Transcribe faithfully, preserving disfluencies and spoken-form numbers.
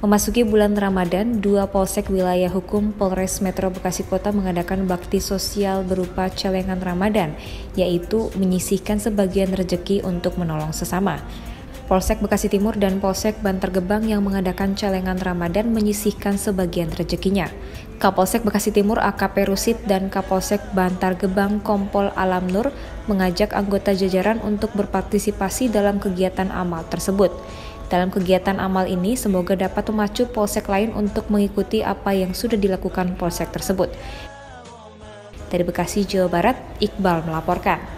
Memasuki bulan Ramadan, dua Polsek Wilayah Hukum Polres Metro Bekasi Kota mengadakan bakti sosial berupa celengan Ramadan, yaitu menyisihkan sebagian rejeki untuk menolong sesama. Polsek Bekasi Timur dan Polsek Bantar Gebang yang mengadakan celengan Ramadan menyisihkan sebagian rezekinya. Kapolsek Bekasi Timur A K P Rusid dan Kapolsek Bantar Gebang Kompol Alam Nur mengajak anggota jajaran untuk berpartisipasi dalam kegiatan amal tersebut. Dalam kegiatan amal ini, semoga dapat memacu polsek lain untuk mengikuti apa yang sudah dilakukan polsek tersebut. Dari Bekasi, Jawa Barat, Iqbal melaporkan.